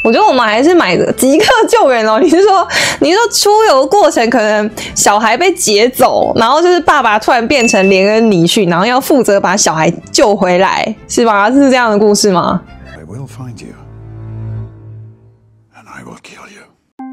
我觉得我们还是买的即刻救援哦。你是说出游过程可能小孩被劫走，然后就是爸爸突然变成连恩尼逊，然后要负责把小孩救回来，是吧？是这样的故事吗？ I will find you, and I will kill you.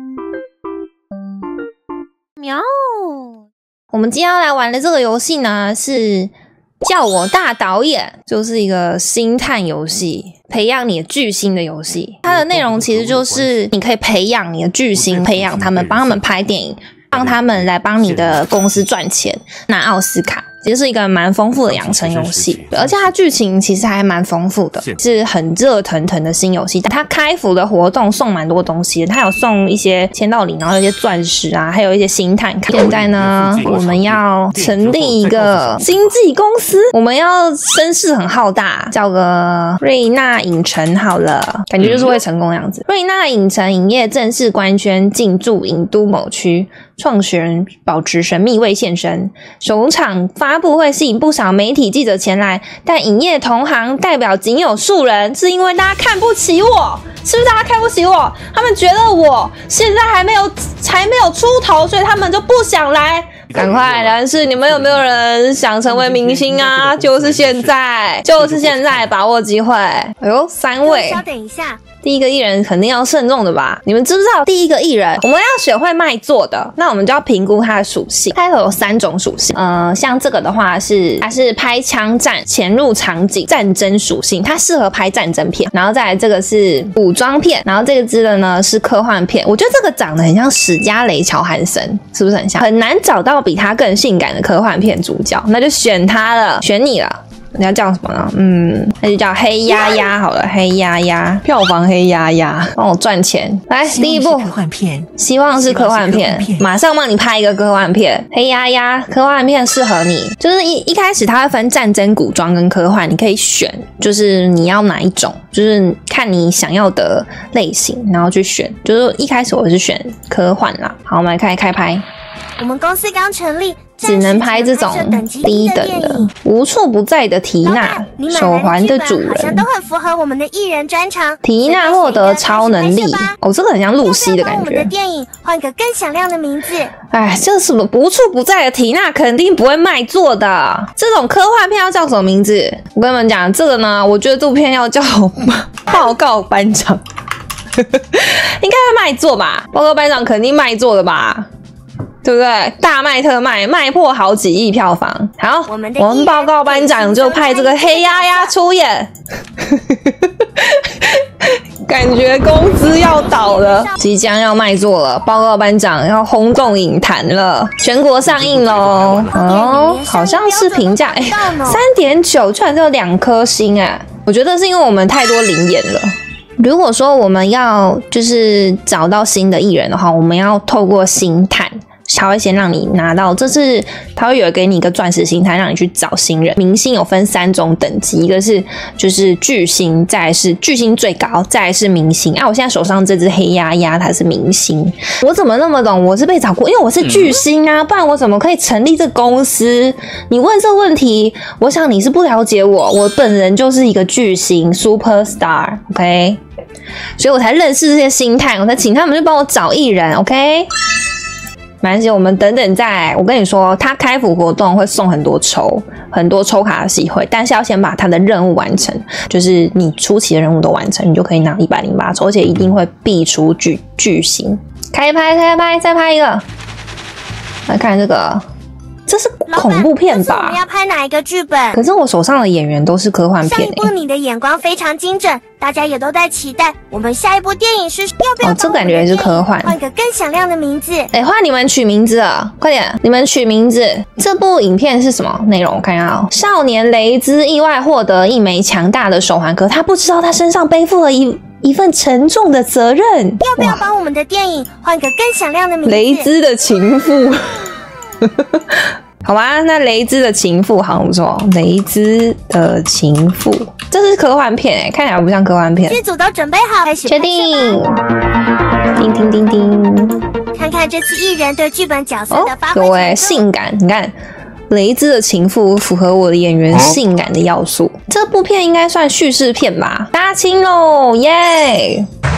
喵！我们今天要来玩的这个游戏呢，是叫我大导演，就是一个星探游戏，培养你的巨星的游戏。它的内容其实就是你可以培养你的巨星，培养他们，帮他们拍电影，让他们来帮你的公司赚钱，拿奥斯卡。其实是一个蛮丰富的养成游戏，而且它剧情其实还蛮丰富的，是很热腾腾的新游戏。它开服的活动送蛮多东西的，它有送一些签到礼，然后有一些钻石啊，还有一些星探卡。现在呢，我们要成立一个经纪公司，我们要声势很浩大，叫个瑞纳影城好了，感觉就是会成功的样子。瑞纳影城营业正式官宣进驻郢都某区，创始人保持神秘未现身，首场发布会吸引不少媒体记者前来，但营业同行代表仅有数人，是因为大家看不起我，是不是大家看不起我？他们觉得我现在还没有出头，所以他们就不想来。赶快，但是你们有没有人想成为明星啊？就是现在，把握机会。哎呦，3位， 稍等一下。 第一个艺人肯定要慎重的吧？你们知不知道第一个艺人我们要选会卖座的，那我们就要评估他的属性。开头有3种属性，像这个的话它是拍枪战、潜入场景、战争属性，它适合拍战争片。然后再来这个是古装片，然后这个支的呢是科幻片。我觉得这个长得很像史嘉蕾·乔韩森，是不是很像？很难找到比他更性感的科幻片主角，那就选他了，选你了。你要叫什么呢？那就叫黑鸭鸭好了，黑鸭鸭，票房黑鸭鸭，帮我赚钱。来，第一部科幻片， 希望是科幻片，马上帮你拍一个科幻片。黑鸭鸭，科幻片适合你。就是一开始它会分战争、古装跟科幻，你可以选，就是你要哪一种，就是看你想要的类型，然后去选。就是一开始我是选科幻啦。好，我们来开拍。 我们公司刚成立， 只能拍这种低等的。无处不在的缇娜，手环的主人， 好像都很符合我们的艺人专长。 缇娜获得超能力，哦，这个很像露西的感觉。 我们的电影换个更响亮的名字。 哎，这什么无处不在的缇娜肯定不会卖座的。这种科幻片要叫什么名字？我跟你们讲，这个呢，我觉得这部片要叫报告班长，应该会卖座吧？报告班长肯定卖座的吧？对不对？大卖特卖，卖破好几亿票房。好，我们报告班长就派这个黑鸭鸭出演，感觉公司要倒了，即将要卖座了。报告班长要轰动影坛了，全国上映喽。哦，好像是评价3.9，居然只有2颗星哎！我觉得是因为我们太多灵眼了。如果说我们要就是找到新的艺人的话，我们要透过星探。他会先让你拿到，他会有给你一个钻石星探，让你去找新人。明星有分3种等级，一个是就是巨星，再来是巨星最高，再来是明星。我现在手上这只黑鸭鸭，它是明星。我怎么那么懂？我是被找过，因为我是巨星啊，不然我怎么可以成立这公司？你问这个问题，我想你是不了解我。我本人就是一个巨星 ，super star，OK， 所以我才认识这些星探，我才请他们去帮我找艺人 ，OK。没关系，我们等再来。我跟你说，他开服活动会送很多抽卡的机会，但是要先把他的任务完成，就是你初期的任务都完成，你就可以拿108抽，而且一定会必出巨星。开拍，再拍一个。来看这个，这是恐怖片吧？ 我们要拍哪一个剧本？ 可是我手上的演员都是科幻片。 上一部你的眼光非常精准，大家也都在期待。我们下一部电影是要不要？ 这感觉也是科幻。 换个更响亮的名字。 换你们取名字了，快点！你们取名字。这部影片是什么内容？我看一下少年雷兹意外获得一枚强大的手环，可他不知道他身上背负了一份沉重的责任。 要不要帮我们的电影换个更响亮的名字？ 雷兹的情妇。好吧，那雷兹的情妇好像不错。雷兹的情妇，这是科幻片看起来不像科幻片。 剧组都准备好，开始确定。叮叮叮叮， 看看这次艺人对剧本角色的发挥。 有性感，你看。雷兹的情妇符合我的演员性感的要素。这部片应该算叙事片吧？杀青喽，耶！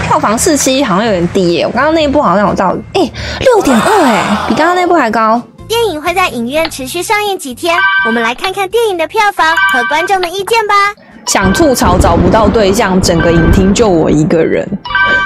票房47好像有点低耶，我刚刚那一部好像有到6.2哎，比刚刚那部还高。 电影会在影院持续上映几天，我们来看看电影的票房和观众的意见吧。 想吐槽找不到对象，整个影厅就我一个人。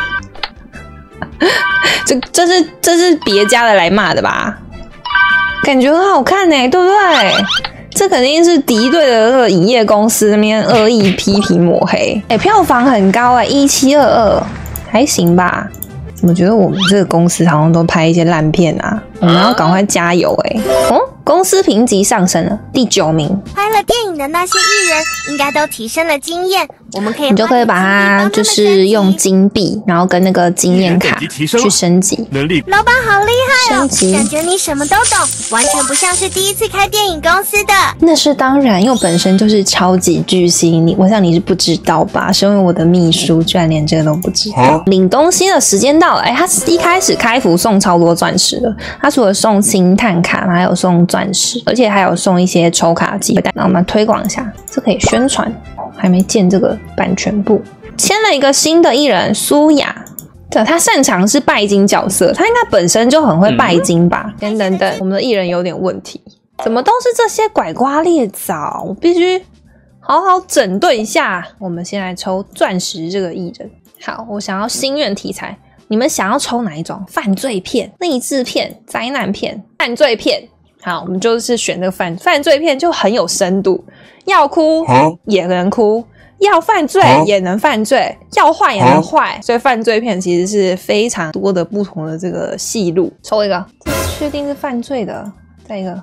这是别家的来骂的吧？感觉很好看欸，对不对？这肯定是敌对的那个影业公司那边恶意批评抹黑。票房很高1722，还行吧？怎么觉得我们这个公司好像都拍一些烂片啊？我们要赶快加油公司评级上升了，第9名。 拍了电影的那些艺人应该都提升了经验，我们可以你就可以把它就是用金币，然后跟那个经验卡去升级。 老板好厉害哦， 升级感觉你什么都懂，完全不像是第一次开电影公司的。 那是当然，因为我本身就是超级巨星，我想你是不知道吧？身为我的秘书，居然连这个都不知道。领东西的时间到了，他一开始开服送超多钻石的，他除了送星探卡，还有送钻石，而且还有送一些抽卡机。那我们推广一下，这可以宣传。还没建这个版权部，签了一个新的艺人苏雅。对，他擅长是拜金角色，他应该本身就很会拜金吧？等，我们的艺人有点问题，怎么都是这些拐瓜裂枣？我必须好好整顿一下。我们先来抽钻石这个艺人。好，我想要心愿题材，你们想要抽哪一种？犯罪片、励志片、灾难片、犯罪片。好，我们就是选这个犯罪片，就很有深度，要哭也能哭，要犯罪也能犯罪，要坏也能坏，所以犯罪片其实是非常多的不同的这个戏路。抽一个，这确定是犯罪的，再一个，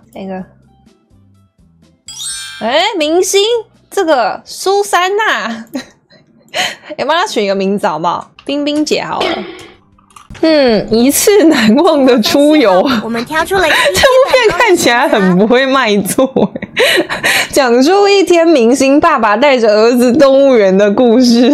明星这个苏珊娜，帮她取一个名字好不好？冰冰姐好了。一次难忘的出游。 我们挑出了这部片看起来很不会卖座讲述一天明星爸爸带着儿子动物园的故事。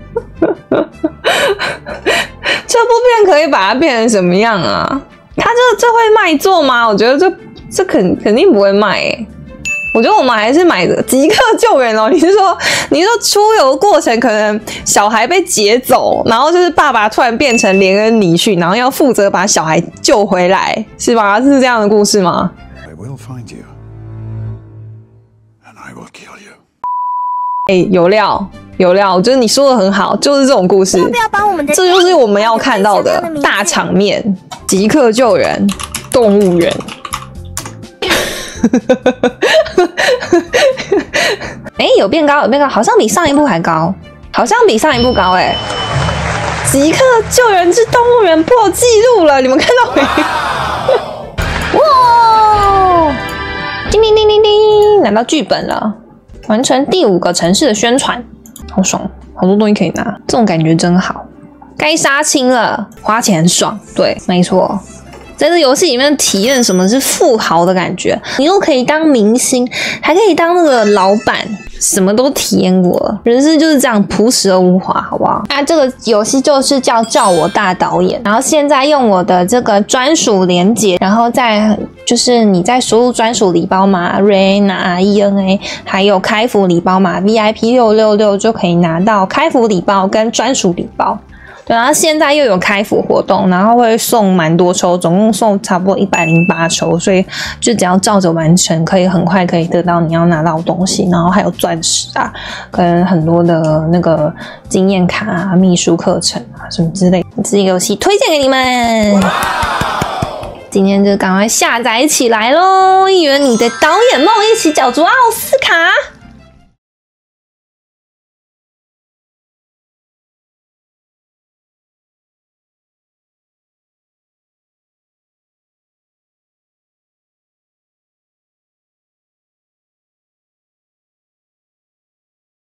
这部片可以把它变成什么样啊？它这会卖座吗？我觉得这肯定不会卖我觉得我们还是买的即刻救援哦。你是说出游过程可能小孩被劫走，然后就是爸爸突然变成连恩尼逊，然后要负责把小孩救回来，是吧？是这样的故事吗？ I will find you, and I will kill you. 有料，我觉得你说的很好，就是这种故事。 要不要帮我们的？ 这就是我们要看到的大场面，即刻救援，动物园。有变高，好像比上一部还高，即刻救援之动物园破纪录了，你们看到没？哇！叮叮叮叮叮，拿到剧本了，完成第5个城市的宣传，好爽，好多东西可以拿，这种感觉真好。该杀青了，花钱很爽，对，没错。在这游戏里面体验什么是富豪的感觉，你又可以当明星，还可以当那个老板，什么都体验过了。人生就是这样朴实而无华，好不好？这个游戏就是叫我大导演，然后现在用我的这个专属连结，然后再就是你再输入专属礼包码 RENA 还有开服礼包码 VIP666 就可以拿到开服礼包跟专属礼包。对，然后现在又有开服活动，然后会送蛮多抽，总共送差不多108抽，所以就只要照着完成，可以很快可以得到你要拿到的东西，然后还有钻石啊，跟很多的那个经验卡啊、秘书课程啊什么之类的。这个游戏推荐给你们，今天就赶快下载起来咯！一圆你的导演梦，一起角逐奥斯卡。